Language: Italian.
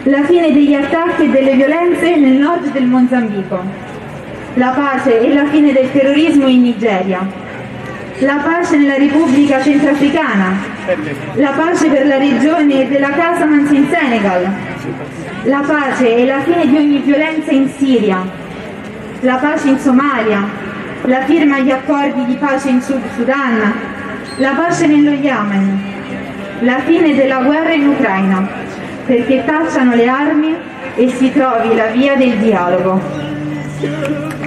la fine degli attacchi e delle violenze nel nord del Mozambico, la pace e la fine del terrorismo in Nigeria, la pace nella Repubblica Centrafricana, la pace per la regione della Casamance in Senegal, la pace e la fine di ogni violenza in Siria, la pace in Somalia, la firma agli accordi di pace in Sud Sudan, la pace nello Yemen, la fine della guerra in Ucraina, perché tacciano le armi e si trovi la via del dialogo.